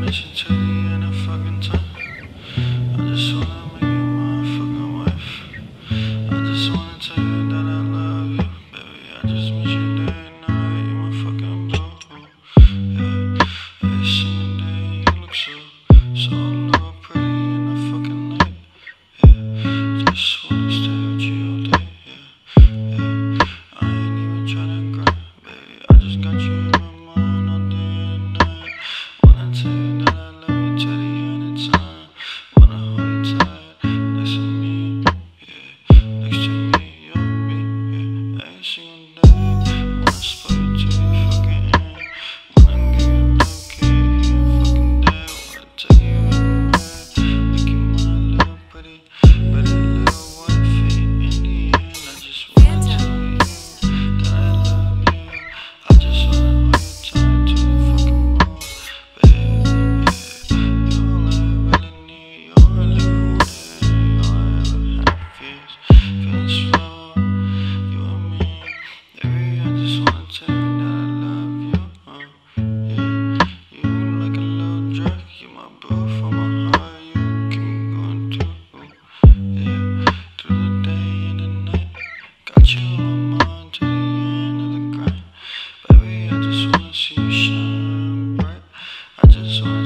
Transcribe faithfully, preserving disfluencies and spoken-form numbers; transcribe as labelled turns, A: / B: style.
A: listen to you in a fucking time. I just wanna make you my fucking wife. I just wanna tell you that I love you, baby. I just miss you day and night. You my fucking boo. Yeah, every single day you look so, so a little pretty in the fucking night. Yeah, just wanna stay with you all day. Yeah, yeah. I ain't even tryna grind, baby. I just got you in my mind all day and night. Wanna tell you that I love you till the end of time. Wanna hold you tight next to me, yeah. Next to me, you and me, yeah. Every single day, wanna spoil you till you fucking end. Wanna give you love, can't hear you fucking dead. Wanna take you everywhere, make you my little pretty, pretty little wifey. In the end, I just wanna tell you that I love you. I just wanna hold you tight till you fucking move, baby. Yeah, you're all I really need. You're all I live with. All I ever have fears, feelings flow. You and me, baby. I just wanna tell you that I love you. Uh, yeah, you like a little drug. You're my boo for my heart. You keep me going too. Yeah, through the day and the night. Got you on my mind till the end of the grind. Baby, I just wanna see you shine bright. I just wanna